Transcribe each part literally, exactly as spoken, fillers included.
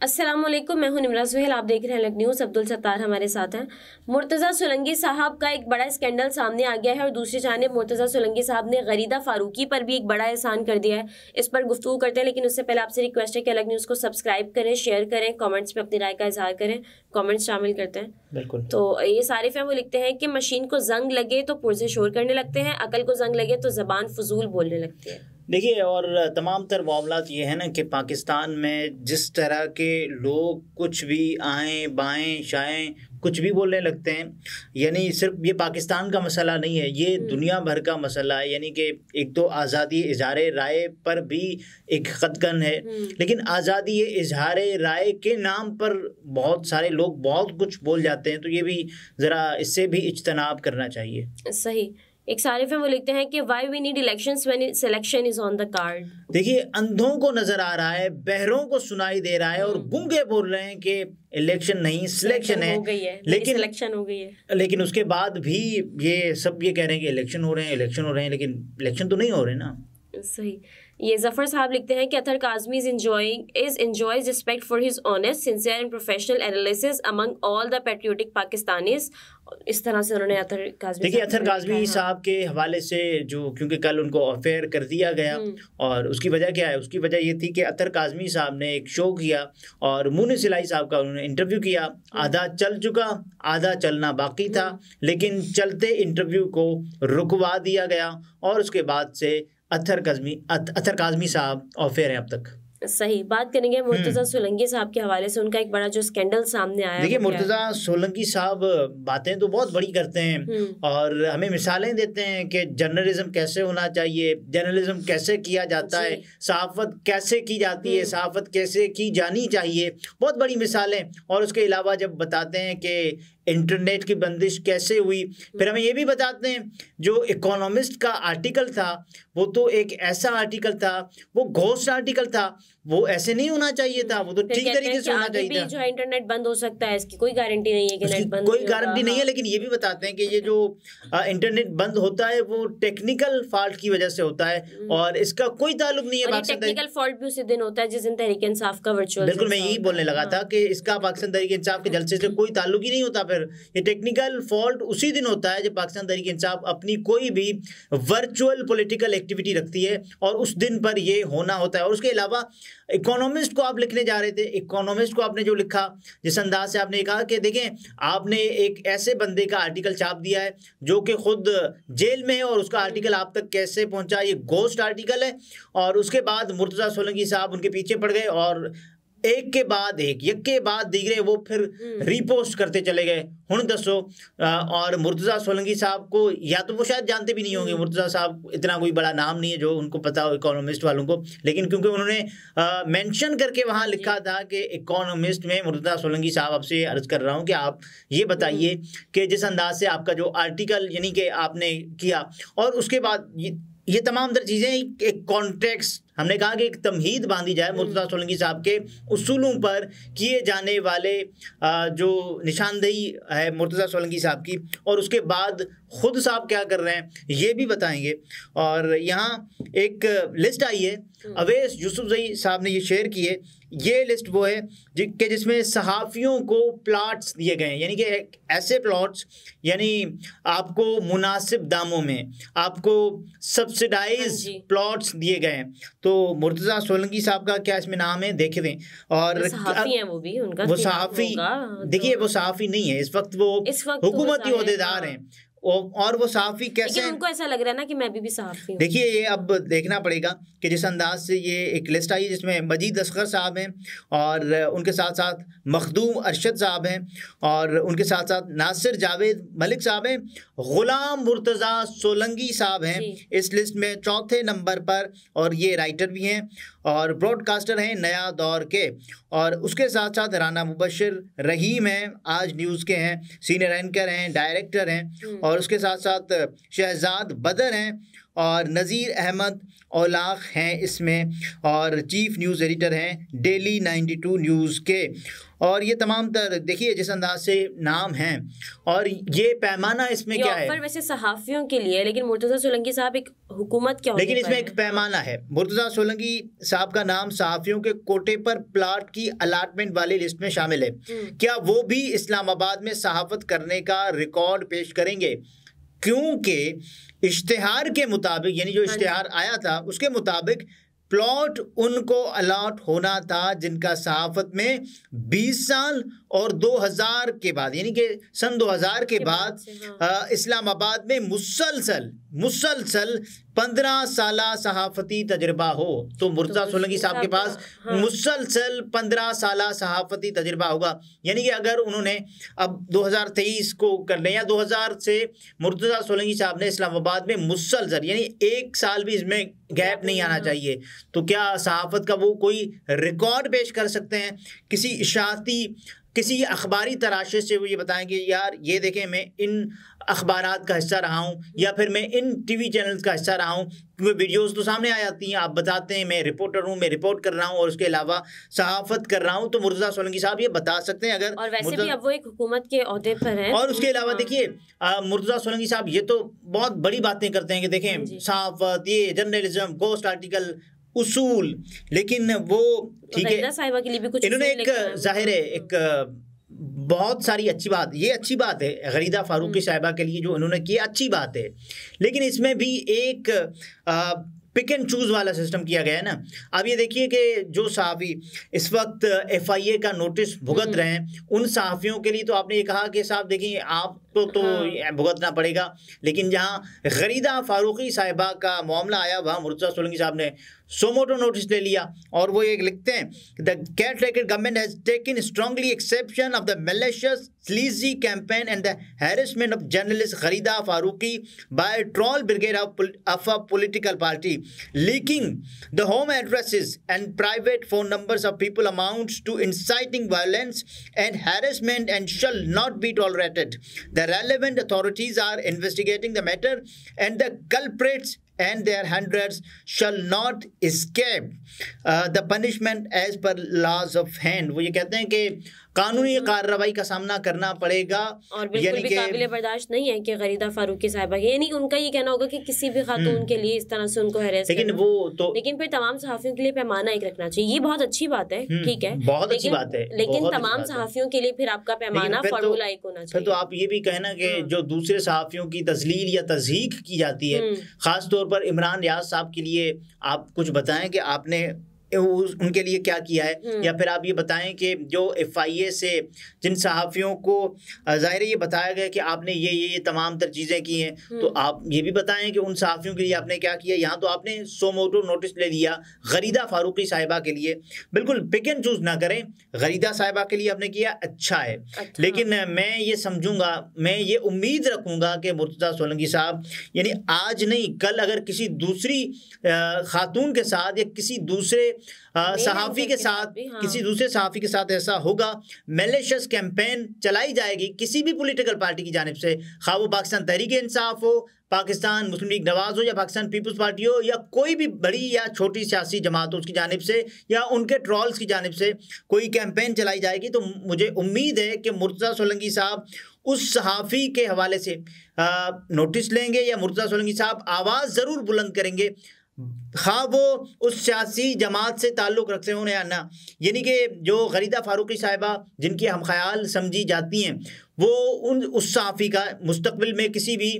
अस्सलाम वालेकुम, मैं हूं निमरा सुहेल। आप देख रहे हैं अलग न्यूज़। अब्दुल सत्तार हमारे साथ हैं। मुर्तज़ा सोलंकी साहब का एक बड़ा स्कैंडल सामने आ गया है और दूसरी जानिब मुर्तज़ा सोलंकी साहब ने गरीदा फारूकी पर भी एक बड़ा एहसान कर दिया है। इस पर गुफ्तगू करते हैं, लेकिन उससे पहले आपसे रिक्वेस्ट है कि अलग न्यूज़ को सब्सक्राइब करें, शेयर करें, कॉमेंट्स में अपनी राय का इजहार करें। कॉमेंट्स शामिल करते हैं। बिल्कुल। तो ये सारिफ हैं, वो लिखते हैं कि मशीन को जंग लगे तो पुरजे शोर करने लगते हैं, अकल को जंग लगे तो जबान फजूल बोलने लगती है। देखिए, और तमाम तर मामलात ये है ना कि पाकिस्तान में जिस तरह के लोग कुछ भी आएँ बाएँ शाएँ कुछ भी बोलने लगते हैं, यानी सिर्फ ये पाकिस्तान का मसला नहीं है, ये दुनिया भर का मसला है। यानी कि एक तो आज़ादी इजहार राय पर भी एक क़दगन है, लेकिन आज़ादी इजहार राय के नाम पर बहुत सारे लोग बहुत कुछ बोल जाते हैं, तो ये भी ज़रा इससे भी इज्तनाब करना चाहिए। सही। एक सारिफ है, वो लिखते हैं कि why we need elections when selection is on the card. देखिए, अंधों को नजर आ रहा है, बहरों को सुनाई दे रहा है और गूंगे बोल रहे हैं कि इलेक्शन नहीं सिलेक्शन है, हो गई है, लेकिन सिलेक्शन हो गई है। लेकिन उसके बाद भी ये सब ये कह रहे हैं कि इलेक्शन हो रहे हैं इलेक्शन हो रहे हैं लेकिन इलेक्शन तो नहीं हो रहे ना। सही। ये जफर साहब लिखते हैं कि Athar Kazmi is enjoying is enjoys respect for his honest sincere and professional analysis among all the patriotic Pakistanis. इस तरह से उन्होंने अतर काज़मी देखिए, अतर काज़मी साहब के हवाले से जो, क्योंकि कल उनको अफेयर कर दिया गया और उसकी वजह क्या है, उसकी वजह ये थी कि अतर काज़मी साहब ने एक शो किया और मुनीस इलाही साहब का उन्होंने इंटरव्यू किया। आधा चल चुका, आधा चलना बाकी था, लेकिन चलते इंटरव्यू को रुकवा दिया गया और उसके बाद से अतर काज़मी अतर काज़मी साहब अफेयर हैं अब तक। सही। बात करेंगे मुर्तज़ा सोलंकी साहब के हवाले से, उनका एक बड़ा जो स्कैंडल सामने आया। देखिए, मुर्तज़ा सोलंकी साहब बातें तो बहुत बड़ी करते हैं और हमें मिसालें देते हैं कि जर्नलिज्म कैसे होना चाहिए, जर्नलिज्म कैसे किया जाता है, सहाफ़त कैसे की जाती है, सहाफ़त कैसे की जानी चाहिए, बहुत बड़ी मिसालें। और उसके अलावा जब बताते हैं कि इंटरनेट की बंदिश कैसे हुई, फिर हमें ये भी बताते हैं जो इकोनॉमिस्ट का आर्टिकल था वो तो एक ऐसा आर्टिकल था, वो घोस्ट आर्टिकल था, वो ऐसे नहीं होना चाहिए था, वो तो ठीक तरीके से होना चाहिए था। जो इंटरनेट बंद हो सकता है, इसकी कोई गारंटी नहीं है कि नेट बंद कोई गारंटी नहीं है, लेकिन ये भी बताते हैं कि ये जो इंटरनेट बंद होता है वो टेक्निकल फॉल्ट की वजह से होता है और इसका कोई ताल्लुक नहीं है। टेक्निकल फॉल्ट भी उसी दिन होता है जिस दिन तहरीक इंसाफ का वर्चुअल। बिल्कुल, मैं यही बोलने लगा था कि इसका पाकिस्तान तहरीक इंसाफ के जलसे से कोई ताल्लुक ही नहीं होता। फिर ये टेक्निकल फॉल्ट उसी दिन होता है जब पाकिस्तान तहरीक इंसाफ अपनी कोई भी वर्चुअल पॉलिटिकल एक्टिविटी रखती है और उस दिन पर ये होना होता है। और उसके अलावा इकोनॉमिस्ट को आप लिखने जा रहे थे, इकोनॉमिस्ट को आपने जो लिखा, जिस अंदाज से आपने कहा कि देखें, आपने एक ऐसे बंदे का आर्टिकल छाप दिया है जो कि खुद जेल में है और उसका आर्टिकल आप तक कैसे पहुंचा, ये घोस्ट आर्टिकल है। और उसके बाद मुर्तज़ा सोलंकी साहब उनके पीछे पड़ गए और एक के बाद एक एक के बाद दीगरे वो फिर रीपोस्ट करते चले गए। हुण दसो, और मुर्तज़ा सोलंकी साहब को या तो वो शायद जानते भी नहीं होंगे, मुर्तज़ा साहब इतना कोई बड़ा नाम नहीं है जो उनको पता हो इकोनॉमिस्ट वालों को, लेकिन क्योंकि उन्होंने मेंशन करके वहाँ लिखा था कि इकोनॉमिस्ट में मुर्तज़ा सोलंकी साहब, आपसे अर्ज कर रहा हूँ कि आप ये बताइए कि जिस अंदाज से आपका जो आर्टिकल यानी कि आपने किया और उसके बाद ये ये तमाम तर चीज़ें एक कॉन्टेक्स्ट, हमने कहा कि एक तमहीद बांधी जाए मुर्तज़ा सोलंकी साहब के उसूलों पर किए जाने वाले जो निशानदेही है मुर्तज़ा सोलंकी साहब की, और उसके बाद ख़ुद साहब क्या कर रहे हैं ये भी बताएंगे। और यहाँ एक लिस्ट आई है, अवैस यूसुफजई साहब ने ये शेयर की है। ये लिस्ट वो है कि जिसमें सहाफ़ियों को प्लॉट्स दिए गए हैं, यानी कि ऐसे प्लॉट्स यानी आपको मुनासिब दामों में आपको सब्सिडाइज प्लॉट्स दिए गए हैं। तो मुर्तज़ा सोलंकी साहब का क्या इसमें नाम है देख दें। और सहाफ़ी हैं वो भी, उनका वो सहाफ़ी, देखिए वो सहाफ़ी नहीं है इस वक्त, वो हुकूमती ओहदेदार हैं और वो सहाफ़ी कैसे, उनको ऐसा लग रहा है ना कि मैं भी, भी सहाफ़ी हूं। देखिए, ये अब देखना पड़ेगा कि जिस अंदाज से ये एक लिस्ट आई है जिसमें मजीद असगर साहब हैं और उनके साथ साथ मखदूम अरशद साहब हैं और उनके साथ साथ नासिर जावेद मलिक साहब हैं, ग़ुलाम मुर्तज़ा सोलंकी साहब हैं इस लिस्ट में चौथे नंबर पर, और ये राइटर भी हैं और ब्रॉडकास्टर हैं नया दौर के, और उसके साथ साथ राना मुबशिर रहीम हैं, आज न्यूज़ के हैं, सीनियर एंकर हैं, डायरेक्टर हैं, और उसके साथ साथ शहजाद बदर हैं और नज़ीर अहमद औलाख हैं इसमें, और चीफ न्यूज़ एडिटर हैं डेली नाइन्टी टू न्यूज़ के। और ये तमाम तर देखिए जिस अंदाज से नाम हैं, और ये पैमाना इसमें ये क्या है। ऑफर वैसे सहाफ़ियों के लिए, लेकिन मुर्तज़ा सोलंकी साहब एक हुकूमत के लेकिन इसमें एक पैमाना है। मुर्तज़ा सोलंकी साहब का नाम सहाफ़ियों के कोटे पर प्लाट की अलाटमेंट वाली लिस्ट में शामिल है। क्या वो भी इस्लामाबाद में सहाफ़त करने का रिकॉर्ड पेश करेंगे? क्योंकि इश्तिहार के मुताबिक, यानी जो इश्तिहार आया था उसके मुताबिक प्लॉट उनको अलॉट होना था जिनका सहाफ़त में बीस साल और दो हज़ार के बाद, यानी कि सन दो हज़ार के, के बाद, बाद हाँ। इस्लामाबाद में मुसलसल मुसलसल पंद्रह साल सहाफ़ती तजर्बा हो। तो मुर्तज़ा तो सोलंकी साहब के पास हाँ। मुसलसल पंद्रह साल सहाफ़ती तजर्बा होगा। यानी कि अगर उन्होंने अब दो हज़ार तेईस को कर लें या दो हज़ार से मुर्तज़ा सोलंकी साहब ने इस्लामाबाद में मुसलसल, यानी एक साल भी इसमें गैप नहीं आना चाहिए, तो क्या सहाफ़त का वो कोई रिकॉर्ड पेश कर सकते हैं? किसी इशाती किसी अखबारी तराशे से वो ये बताएंगे यार ये देखें मैं इन अखबारात का हिस्सा रहा हूँ, या फिर मैं इन टीवी चैनल्स का हिस्सा रहा हूँ, क्योंकि वीडियोस तो सामने आ जाती हैं, आप बताते हैं मैं रिपोर्टर हूँ, मैं रिपोर्ट कर रहा हूँ और उसके अलावा सहाफ़त कर रहा हूँ। तो मुर्तज़ा सोलंकी साहब ये बता सकते हैं। अगर और वैसे भी अब वो एक हुकूमत के ओहदे पर हैं। और उसके अलावा देखिए मुर्तज़ा सोलंकी साहब ये तो बहुत बड़ी बातें करते हैं कि देखें सहाफ़त, ये जर्नलिज्म, गोस्ट आर्टिकल, उसूल, लेकिन वो ठीक है साहिबा के लिए भी कुछ इन्होंने एक जाहिर है एक बहुत सारी अच्छी बात, ये अच्छी बात है गरीदा फारूकी साहिबा के लिए जो उन्होंने किया, अच्छी बात है, लेकिन इसमें भी एक आ, पिक एंड चूज़ वाला सिस्टम किया गया है ना। अब ये देखिए कि जो सहाफ़ी इस वक्त एफ आई ए का नोटिस भुगत रहे हैं, उन सहाफ़ियों के लिए तो आपने ये कहा कि साहब देखिए आपको तो हाँ। भुगतना पड़ेगा, लेकिन जहाँ गरीदा फारूकी साहिबा का मामला आया वहाँ मुर्तज़ा सोलंकी साहब ने सोमोटो नोटिस ले लिया, और वो एक लिखते हैं the caretaker government has taken strongly exception of the malicious sleazy campaign and the harassment of journalist Gharida Farooqui by troll brigade of a political party leaking the home addresses and private phone numbers of people amounts to inciting violence and harassment and shall not be tolerated. The relevant authorities are investigating the matter and the culprits and their hundreds shall not escape uh, the punishment as per laws of hand। वो ये कहते हैं कि कानूनी कार्रवाई का सामना करना पड़ेगा, और बिल्कुल भी काबिल बर्दाश्त नहीं है कि गरीदा फारूकी साहिबा, यानी उनका ये कहना होगा कि किसी भी खातून के लिए इस तरह से उनको हैरेस, लेकिन वो तो लेकिन फिर तमाम सहाफ़ियों के लिए पैमाना एक रखना चाहिए। ये बहुत अच्छी बात है, ठीक है, बहुत अच्छी बात है, लेकिन तमाम सहाफ़ियों के लिए फिर आपका पैमाना फार्मूला एक होना चाहिए। फिर तो आप ये भी कहना कि जो दूसरे सहाफ़ियों की तजलील या तज़हीक की जाती है, खास तौर पर इमरान रियाज साहब के लिए आप कुछ बताएं कि आपने उनके लिए क्या किया है, या फिर आप ये बताएं कि जो एफ आई ए से जिन सहाफ़ियों को ज़ाहिर ये बताया गया कि आपने ये ये ये तमाम तर चीज़ें की हैं, तो आप ये भी बताएं कि उन सहाफ़ियों के लिए आपने क्या किया। यहाँ तो आपने सोमोटो नोटिस ले लिया गरीदा फारूकी साहिबा के लिए, बिल्कुल पिक एंड चूज़ ना करें, गरीदा साहिबा के लिए आपने किया अच्छा है, अच्छा। लेकिन मैं ये समझूंगा, मैं ये उम्मीद रखूँगा कि मुर्तज़ा सोलंकी साहब यानी आज नहीं कल अगर किसी दूसरी खातून के साथ या किसी दूसरे सहाफ़ी के साथ, हाँ। किसी दूसरे सहाफ़ी के साथ ऐसा होगा, मैलिशियस कैंपेन चलाई जाएगी किसी भी पॉलिटिकल पार्टी की जानिब से, खा वो पाकिस्तान तहरीक इंसाफ हो, पाकिस्तान मुस्लिम लीग नवाज हो, या पाकिस्तान पीपल्स पार्टी हो, या कोई भी बड़ी या छोटी सियासी जमात हो उसकी जानिब से, या उनके ट्रॉल्स की जानिब से कोई कैंपेन चलाई जाएगी, तो मुझे उम्मीद है कि मुर्तज़ा सोलंकी साहब उस सहाफ़ी के हवाले से आ, नोटिस लेंगे, या मुर्तज़ा सोलंकी साहब आवाज़ ज़रूर बुलंद करेंगे, हाँ वो उस सियासी जमात से ताल्लुक़ रखते हों या ना। यानी कि जो गरीदा फारूकी साहिबा जिनकी हम ख्याल समझी जाती हैं, वो उन उस सहाफ़ी का मुस्तक़बिल में किसी भी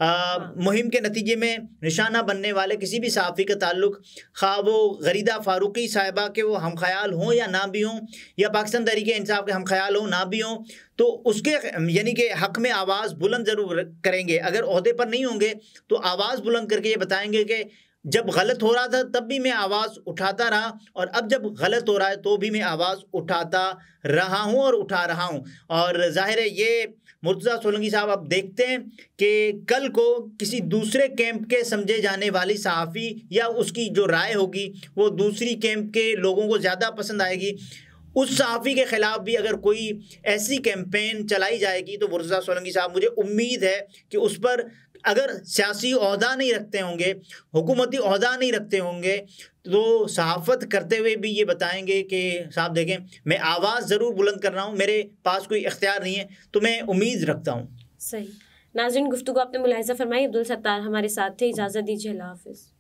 मुहिम के नतीजे में निशाना बनने वाले किसी भी सहाफ़ी का ताल्लुक़, खा वो गरीदा फारूकी साहिबा के वो हम ख्याल हों या ना भी हों, या पाकिस्तान तहरीक इंसाफ के हम ख्याल हों ना भी हों, तो उसके यानी कि हक़ में आवाज़ बुलंद ज़रूर करेंगे। अगर ओहदे पर नहीं होंगे तो आवाज़ बुलंद करके ये बताएंगे कि जब गलत हो रहा था तब भी मैं आवाज़ उठाता रहा, और अब जब गलत हो रहा है तो भी मैं आवाज़ उठाता रहा हूं और उठा रहा हूं। और जाहिर है ये मुर्तज़ा सोलंकी साहब अब देखते हैं कि कल को किसी दूसरे कैंप के समझे जाने वाली सहाफ़ी या उसकी जो राय होगी वो दूसरी कैंप के लोगों को ज़्यादा पसंद आएगी, उस सहाफ़ी के ख़िलाफ़ भी अगर कोई ऐसी कैंपेन चलाई जाएगी तो मुर्तज़ा सोलंकी साहब, मुझे उम्मीद है कि उस पर अगर सियासी ओहदा नहीं रखते होंगे, हुकूमती ओहदा नहीं रखते होंगे, तो सहाफ़त करते हुए भी ये बताएंगे कि साहब देखें मैं आवाज़ ज़रूर बुलंद कर रहा हूँ, मेरे पास कोई इख्तियार नहीं है, तो मैं उम्मीद रखता हूँ। सही। नाज़रीन, गुफ्तगू आपने मुलाहिज़ा फरमाई। अब्दुल सत्तार हमारे साथ थे। इजाज़त दीजिए। अल्लाह हाफ़िज़।